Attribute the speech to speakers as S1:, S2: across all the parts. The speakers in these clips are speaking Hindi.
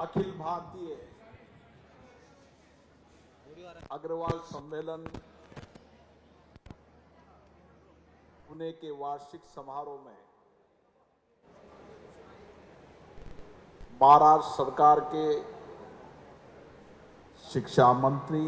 S1: अखिल भारतीय अग्रवाल सम्मेलन पुणे के वार्षिक समारोह में महाराष्ट्र सरकार के शिक्षा मंत्री,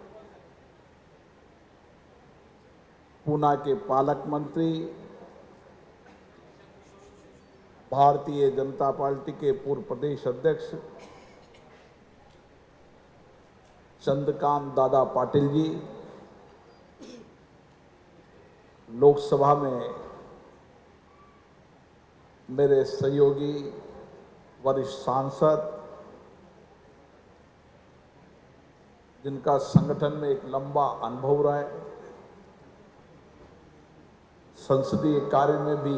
S1: पूना के पालक मंत्री, भारतीय जनता पार्टी के पूर्व प्रदेश अध्यक्ष चंद्रकांत दादा पाटिल जी, लोकसभा में मेरे सहयोगी वरिष्ठ सांसद, जिनका संगठन में एक लंबा अनुभव रहा है, संसदीय कार्य में भी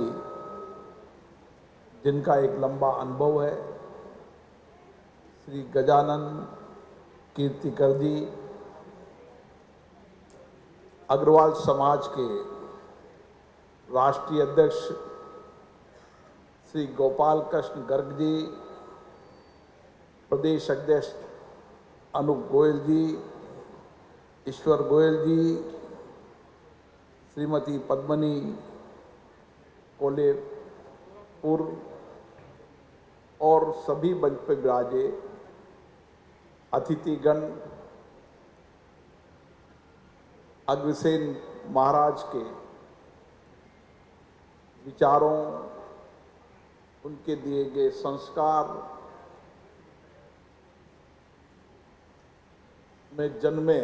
S1: जिनका एक लंबा अनुभव है, श्री गजानन कीर्तिकर जी, अग्रवाल समाज के राष्ट्रीय अध्यक्ष श्री गोपाल कृष्ण गर्ग जी, प्रदेश अध्यक्ष अनूप गोयल जी, ईश्वर गोयल जी, श्रीमती पद्मनी कोलेपुर और सभी मंच पर विराजे अतिथिगण, अग्रसेन महाराज के विचारों, उनके दिए गए संस्कार में जन्मे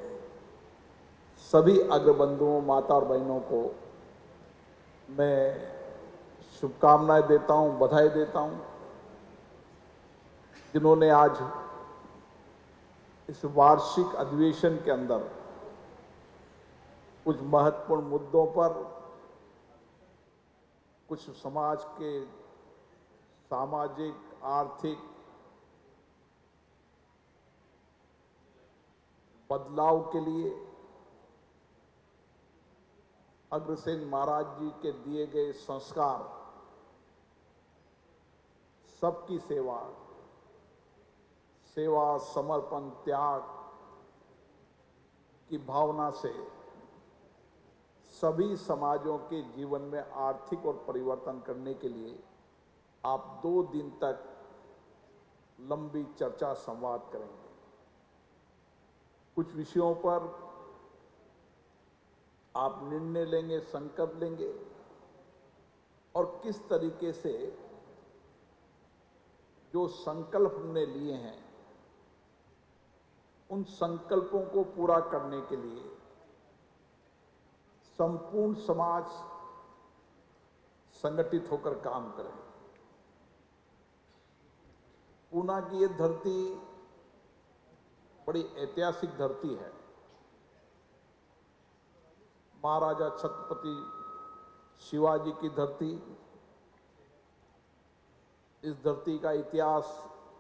S1: सभी अग्रबंधुओं, माता और बहनों को मैं शुभकामनाएं देता हूं, बधाई देता हूं, जिन्होंने आज इस वार्षिक अधिवेशन के अंदर कुछ महत्वपूर्ण मुद्दों पर, कुछ समाज के सामाजिक, आर्थिक बदलाव के लिए अग्रसेन महाराज जी के दिए गए संस्कार, सबकी सेवा, समर्पण, त्याग की भावना से सभी समाजों के जीवन में आर्थिक और परिवर्तन करने के लिए आप 2 दिन तक लंबी चर्चा संवाद करेंगे। कुछ विषयों पर आप निर्णय लेंगे, संकल्प लेंगे और किस तरीके से जो संकल्प हमने लिए हैं उन संकल्पों को पूरा करने के लिए संपूर्ण समाज संगठित होकर काम करे। पूना की ये धरती बड़ी ऐतिहासिक धरती है। महाराजा छत्रपति शिवाजी की धरती, इस धरती का इतिहास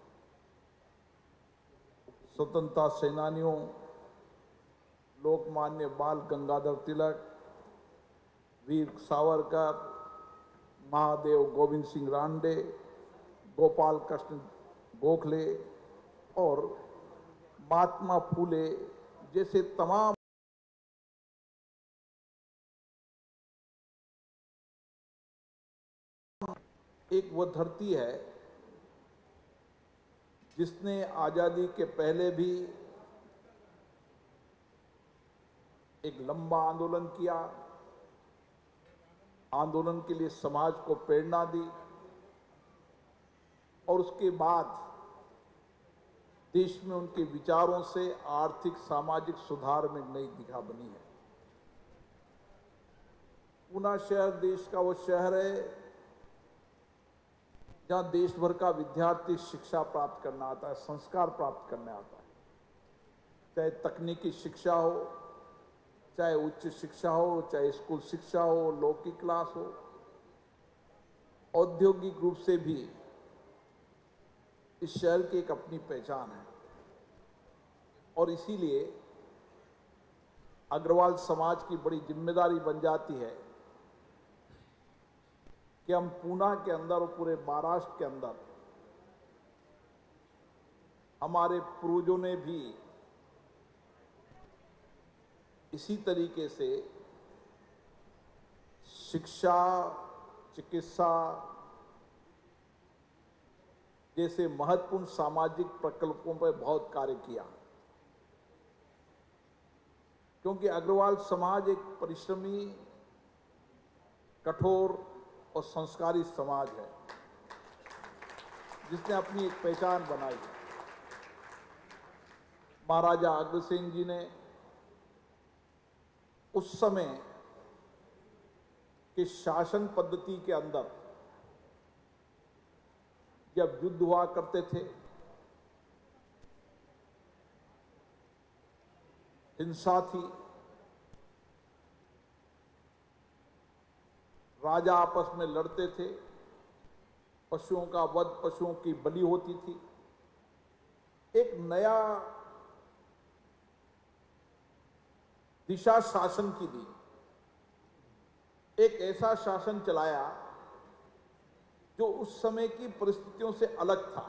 S1: स्वतंत्रता सेनानियों लोकमान्य बाल गंगाधर तिलक, वीर सावरकर, महादेव गोविंद सिंह रानडे, गोपाल कृष्ण गोखले और महात्मा फूले जैसे तमाम एक वो धरती है जिसने आजादी के पहले भी एक लंबा आंदोलन किया, आंदोलन के लिए समाज को प्रेरणा दी और उसके बाद देश में उनके विचारों से आर्थिक सामाजिक सुधार में नई दिशा बनी है। पूना शहर देश का वो शहर है जहां देश भर का विद्यार्थी शिक्षा प्राप्त करना आता है, संस्कार प्राप्त करने आता है, चाहे तकनीकी शिक्षा हो, चाहे उच्च शिक्षा हो, चाहे स्कूल शिक्षा हो, लॉ की क्लास हो, औद्योगिक रूप से भी इस शहर की एक अपनी पहचान है। और इसीलिए अग्रवाल समाज की बड़ी जिम्मेदारी बन जाती है कि हम पूना के अंदर और पूरे महाराष्ट्र के अंदर हमारे पूर्वजों ने भी इसी तरीके से शिक्षा, चिकित्सा जैसे महत्वपूर्ण सामाजिक प्रकल्पों पर बहुत कार्य किया, क्योंकि अग्रवाल समाज एक परिश्रमी, कठोर और संस्कारी समाज है जिसने अपनी एक पहचान बनाई। महाराजा अग्रसेन जी ने उस समय के शासन पद्धति के अंदर जब युद्ध हुआ करते थे, हिंसा थी, राजा आपस में लड़ते थे, पशुओं का वध, पशुओं की बलि होती थी, एक नया दिशा शासन की दी, एक ऐसा शासन चलाया जो उस समय की परिस्थितियों से अलग था,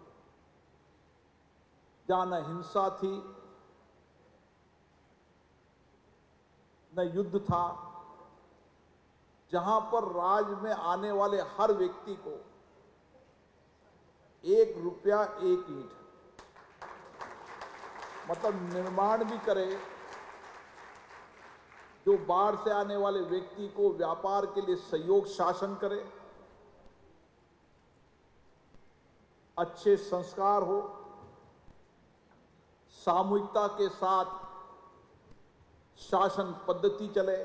S1: जहां न हिंसा थी, न युद्ध था, जहां पर राज में आने वाले हर व्यक्ति को 1 रुपया 1 ईंट, मतलब निर्माण भी करे, जो बाहर से आने वाले व्यक्ति को व्यापार के लिए सहयोग शासन करे, अच्छे संस्कार हो, सामूहिकता के साथ शासन पद्धति चले,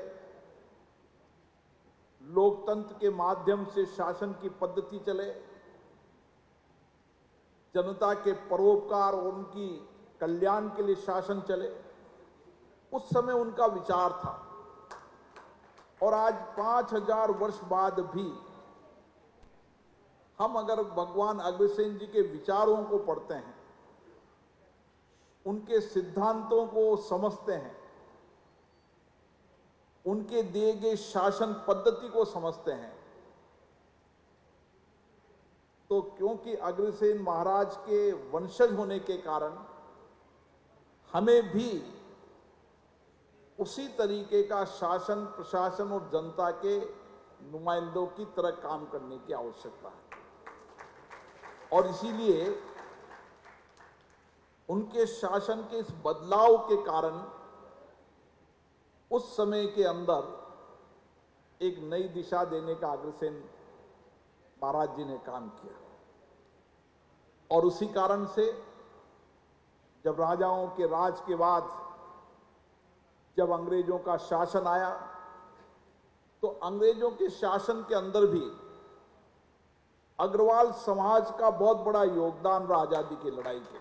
S1: लोकतंत्र के माध्यम से शासन की पद्धति चले, जनता के परोपकार और उनकी कल्याण के लिए शासन चले, उस समय उनका विचार था। और आज 5000 वर्ष बाद भी हम अगर भगवान अग्रसेन जी के विचारों को पढ़ते हैं, उनके सिद्धांतों को समझते हैं, उनके दिए गए शासन पद्धति को समझते हैं, तो क्योंकि अग्रसेन महाराज के वंशज होने के कारण हमें भी उसी तरीके का शासन, प्रशासन और जनता के नुमाइंदों की तरह काम करने की आवश्यकता है। और इसीलिए उनके शासन के इस बदलाव के कारण उस समय के अंदर एक नई दिशा देने का अग्रसेन महाराज जी ने काम किया। और उसी कारण से जब राजाओं के राज के बाद जब अंग्रेजों का शासन आया, तो अंग्रेजों के शासन के अंदर भी अग्रवाल समाज का बहुत बड़ा योगदान रहा आजादी की लड़ाई के।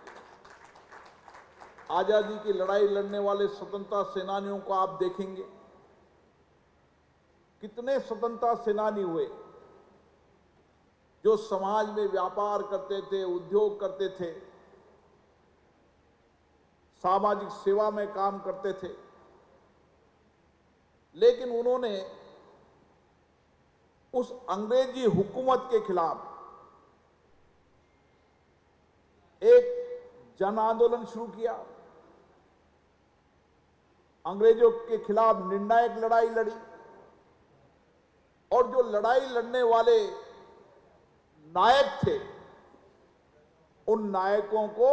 S1: आजादी की लड़ाई लड़ने वाले स्वतंत्रता सेनानियों को आप देखेंगे, कितने स्वतंत्रता सेनानी हुए जो समाज में व्यापार करते थे, उद्योग करते थे, सामाजिक सेवा में काम करते थे, लेकिन उन्होंने उस अंग्रेजी हुकूमत के खिलाफ एक जन आंदोलन शुरू किया, अंग्रेजों के खिलाफ निर्णायक लड़ाई लड़ी, और जो लड़ाई लड़ने वाले नायक थे, उन नायकों को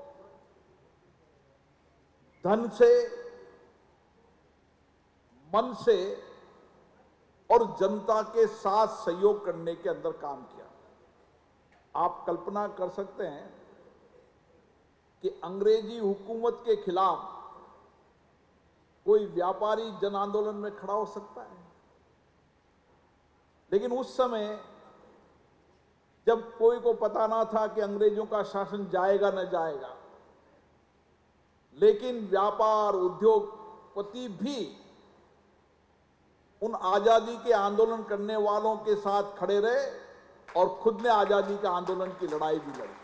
S1: धन से, मन से और जनता के साथ सहयोग करने के अंदर काम किया। आप कल्पना कर सकते हैं कि अंग्रेजी हुकूमत के खिलाफ कोई व्यापारी जन आंदोलन में खड़ा हो सकता है? लेकिन उस समय जब कोई को पता ना था कि अंग्रेजों का शासन जाएगा न जाएगा, लेकिन व्यापार उद्योगपति भी उन आजादी के आंदोलन करने वालों के साथ खड़े रहे और खुद ने आजादी के आंदोलन की लड़ाई भी लड़ी।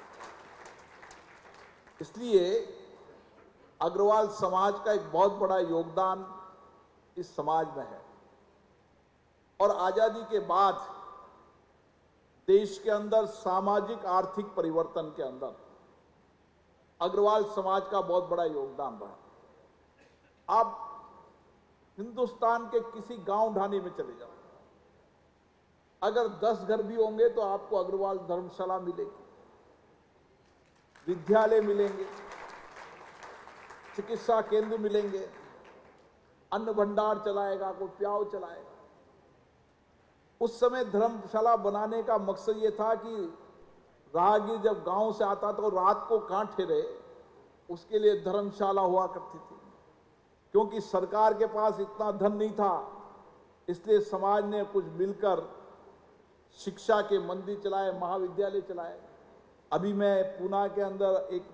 S1: इसलिए अग्रवाल समाज का एक बहुत बड़ा योगदान इस समाज में है। और आजादी के बाद देश के अंदर सामाजिक आर्थिक परिवर्तन के अंदर अग्रवाल समाज का बहुत बड़ा योगदान रहा। आप हिंदुस्तान के किसी गांव ढाणी में चले जाओ, अगर 10 घर भी होंगे तो आपको अग्रवाल धर्मशाला मिलेगी, विद्यालय मिलेंगे, चिकित्सा केंद्र मिलेंगे, अन्न भंडार चलाएगा, कोई प्याव चलाएगा। उस समय धर्मशाला बनाने का मकसद ये था कि राहगीर जब गांव से आता तो रात को कहां ठहरे, उसके लिए धर्मशाला हुआ करती थी। क्योंकि सरकार के पास इतना धन नहीं था, इसलिए समाज ने कुछ मिलकर शिक्षा के मंदिर चलाए, महाविद्यालय चलाए। अभी मैं पूना के अंदर एक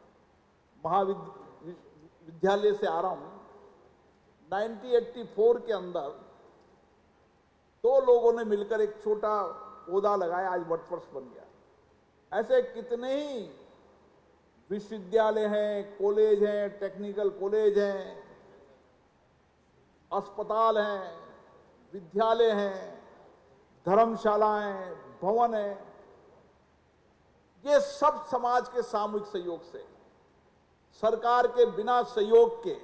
S1: महाविद्यालय से आ रहा हूं। 1984 के अंदर 2 लोगों ने मिलकर एक छोटा पौधा लगाया, आज वटवृक्ष बन गया। ऐसे कितने ही विश्वविद्यालय हैं, कॉलेज हैं, टेक्निकल कॉलेज हैं, अस्पताल हैं, विद्यालय हैं, धर्मशालाएं, भवन हैं। ये सब समाज के सामूहिक सहयोग से, सरकार के बिना सहयोग के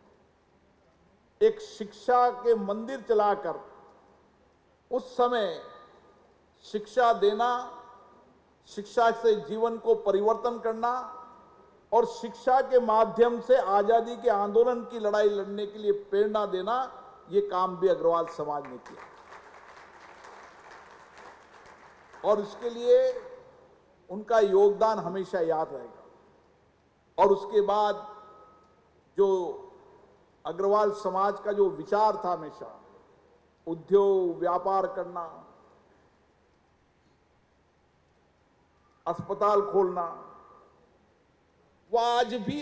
S1: एक शिक्षा के मंदिर चलाकर उस समय शिक्षा देना, शिक्षा से जीवन को परिवर्तन करना और शिक्षा के माध्यम से आजादी के आंदोलन की लड़ाई लड़ने के लिए प्रेरणा देना, ये काम भी अग्रवाल समाज ने किया। और इसके लिए उनका योगदान हमेशा याद रहेगा। और उसके बाद जो अग्रवाल समाज का जो विचार था, हमेशा उद्योग व्यापार करना, अस्पताल खोलना, वह आज भी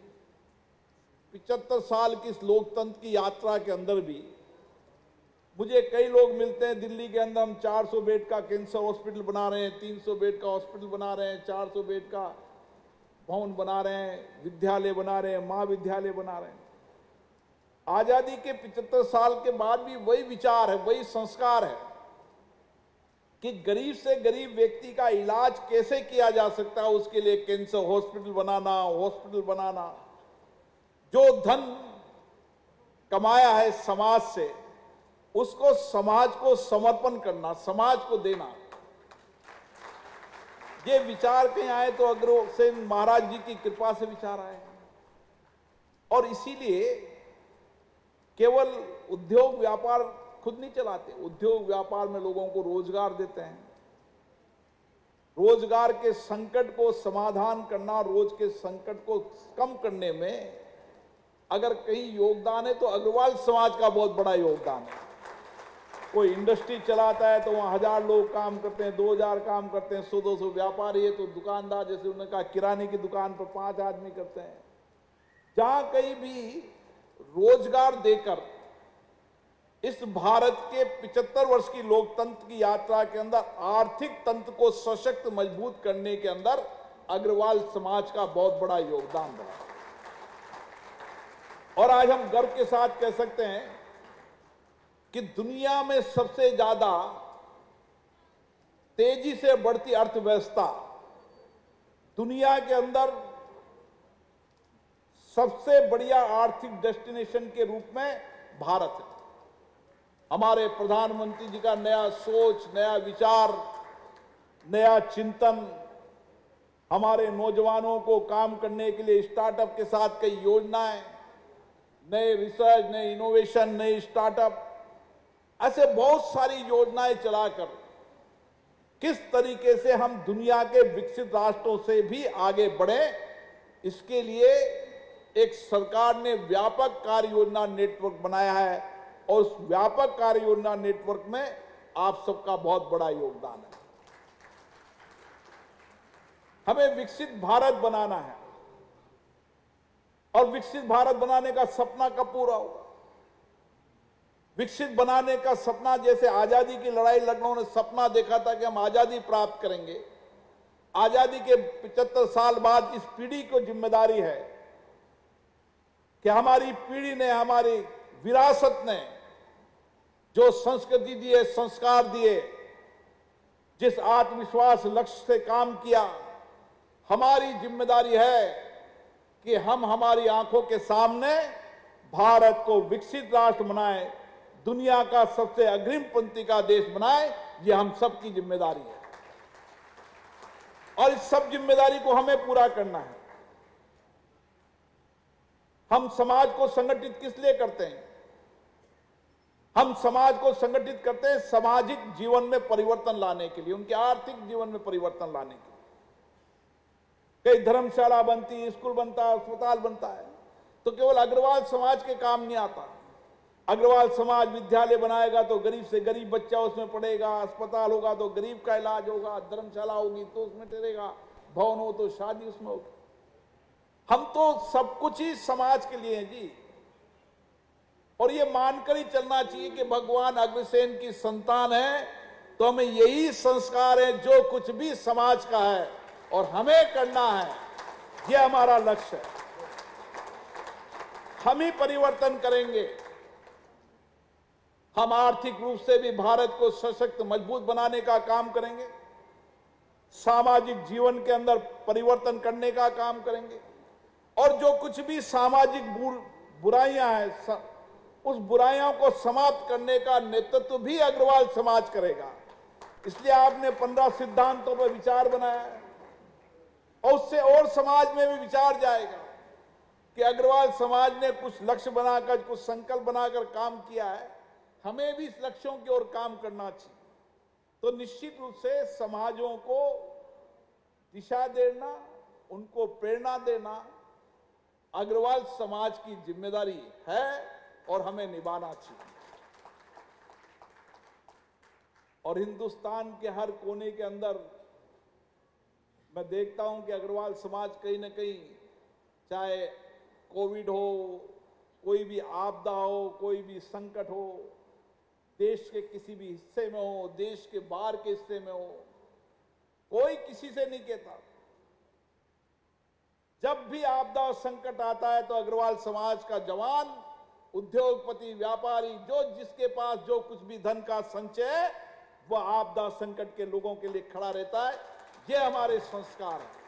S1: 75 साल की इस लोकतंत्र की यात्रा के अंदर भी मुझे कई लोग मिलते हैं दिल्ली के अंदर। हम 400 बेड का कैंसर हॉस्पिटल बना रहे हैं, 300 बेड का हॉस्पिटल बना रहे हैं, 400 बेड का भवन बना रहे हैं, विद्यालय बना रहे हैं, महाविद्यालय बना रहे हैं। आजादी के 75 साल के बाद भी वही विचार है, वही संस्कार है कि गरीब से गरीब व्यक्ति का इलाज कैसे किया जा सकता है, उसके लिए कैंसर हॉस्पिटल बनाना, जो धन कमाया है समाज से, उसको समाज को समर्पण करना, समाज को देना। ये विचार कहीं आए तो अग्रसेन महाराज जी की कृपा से विचार आए। और इसीलिए केवल उद्योग व्यापार खुद नहीं चलाते, उद्योग व्यापार में लोगों को रोजगार देते हैं। रोजगार के संकट को समाधान करना, रोज के संकट को कम करने में अगर कहीं योगदान है तो अग्रवाल समाज का बहुत बड़ा योगदान है। कोई इंडस्ट्री चलाता है तो वहां 1000 लोग काम करते हैं, 2000 काम करते हैं, 100-200 व्यापारी है तो दुकानदार, जैसे उन्होंने कहा किराने की दुकान पर 5 आदमी करते हैं। जहां कहीं भी रोजगार देकर इस भारत के 75 वर्ष की लोकतंत्र की यात्रा के अंदर आर्थिक तंत्र को सशक्त मजबूत करने के अंदर अग्रवाल समाज का बहुत बड़ा योगदान रहा। और आज हम गर्व के साथ कह सकते हैं कि दुनिया में सबसे ज्यादा तेजी से बढ़ती अर्थव्यवस्था, दुनिया के अंदर सबसे बढ़िया आर्थिक डेस्टिनेशन के रूप में भारत है। हमारे प्रधानमंत्री जी का नया सोच, नया विचार, नया चिंतन, हमारे नौजवानों को काम करने के लिए स्टार्टअप के साथ कई योजनाएं, नए रिसर्च, नए इनोवेशन, नए स्टार्टअप, ऐसे बहुत सारी योजनाएं चलाकर किस तरीके से हम दुनिया के विकसित राष्ट्रों से भी आगे बढ़े, इसके लिए एक सरकार ने व्यापक कार्य योजना नेटवर्क बनाया है। और उस व्यापक कार्य योजना नेटवर्क में आप सबका बहुत बड़ा योगदान है। हमें विकसित भारत बनाना है और विकसित भारत बनाने का सपना कब पूरा होगा? विकसित बनाने का सपना, जैसे आजादी की लड़ाई लड़नों ने सपना देखा था कि हम आजादी प्राप्त करेंगे, आजादी के 75 साल बाद इस पीढ़ी को जिम्मेदारी है कि हमारी पीढ़ी ने, हमारी विरासत ने जो संस्कृति दिए, संस्कार दिए, जिस आत्मविश्वास लक्ष्य से काम किया, हमारी जिम्मेदारी है कि हम हमारी आंखों के सामने भारत को विकसित राष्ट्र बनाए, दुनिया का सबसे अग्रिम पंक्ति का देश बनाए। ये हम सबकी जिम्मेदारी है और इस सब जिम्मेदारी को हमें पूरा करना है। हम समाज को संगठित किस लिए करते हैं? हम समाज को संगठित करते हैं सामाजिक जीवन में परिवर्तन लाने के लिए, उनके आर्थिक जीवन में परिवर्तन लाने के लिए। कई धर्मशाला बनती है, स्कूल बनता है, अस्पताल बनता है, तो केवल अग्रवाल समाज के काम नहीं आता। अग्रवाल समाज विद्यालय बनाएगा तो गरीब से गरीब बच्चा उसमें पढ़ेगा, अस्पताल होगा तो गरीब का इलाज होगा, धर्मशाला होगी तो उसमें ठहरेगा, भवन हो तो शादी उसमें होगी। हम तो सब कुछ ही समाज के लिए हैं जी। और ये मानकर ही चलना चाहिए कि भगवान अग्रसेन की संतान है तो हमें यही संस्कार है जो कुछ भी समाज का है और हमें करना है, ये हमारा लक्ष्य है। हम ही परिवर्तन करेंगे। हम आर्थिक रूप से भी भारत को सशक्त मजबूत बनाने का काम करेंगे, सामाजिक जीवन के अंदर परिवर्तन करने का काम करेंगे और जो कुछ भी सामाजिक बुराइयां हैं उस बुराइयों को समाप्त करने का नेतृत्व भी अग्रवाल समाज करेगा। इसलिए आपने 15 सिद्धांतों पर विचार बनाया है और उससे और समाज में भी विचार जाएगा कि अग्रवाल समाज ने कुछ लक्ष्य बनाकर, कुछ संकल्प बनाकर काम किया है, हमें भी इस लक्ष्यों की ओर काम करना चाहिए। तो निश्चित रूप से समाजों को दिशा देना, उनको प्रेरणा देना अग्रवाल समाज की जिम्मेदारी है और हमें निभाना चाहिए। और हिंदुस्तान के हर कोने के अंदर मैं देखता हूं कि अग्रवाल समाज कहीं ना कहीं, चाहे कोविड हो, कोई भी आपदा हो, कोई भी संकट हो, देश के किसी भी हिस्से में हो, देश के बाहर के हिस्से में हो, कोई किसी से नहीं कहता। जब भी आपदा और संकट आता है तो अग्रवाल समाज का जवान, उद्योगपति, व्यापारी, जो जिसके पास जो कुछ भी धन का संचय है वह आपदा संकट के लोगों के लिए खड़ा रहता है। ये हमारे संस्कार हैं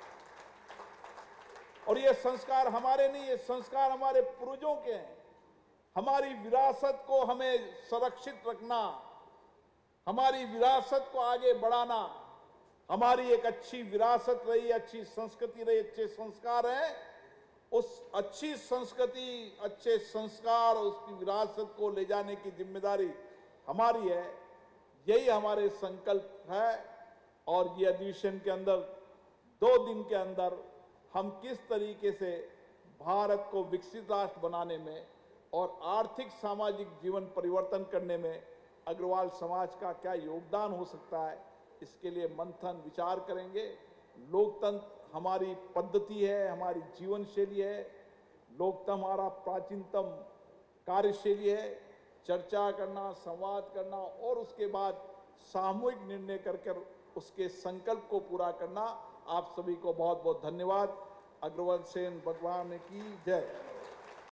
S1: और ये संस्कार हमारे नहीं, ये संस्कार हमारे पूर्वजों के हैं। हमारी विरासत को हमें सुरक्षित रखना, हमारी विरासत को आगे बढ़ाना, हमारी एक अच्छी विरासत रही, अच्छी संस्कृति रही, अच्छे संस्कार हैं, उस अच्छी संस्कृति, अच्छे संस्कार, उसकी विरासत को ले जाने की जिम्मेदारी हमारी है। यही हमारे संकल्प है और ये अधिवेशन के अंदर 2 दिन के अंदर हम किस तरीके से भारत को विकसित राष्ट्र बनाने में और आर्थिक सामाजिक जीवन परिवर्तन करने में अग्रवाल समाज का क्या योगदान हो सकता है, इसके लिए मंथन विचार करेंगे। लोकतंत्र हमारी पद्धति है, हमारी जीवन शैली है। लोकतंत्र हमारा प्राचीनतम कार्यशैली है। चर्चा करना, संवाद करना और उसके बाद सामूहिक निर्णय कर उसके संकल्प को पूरा करना। आप सभी को बहुत बहुत धन्यवाद। अग्रवाल सेन भगवान की जय।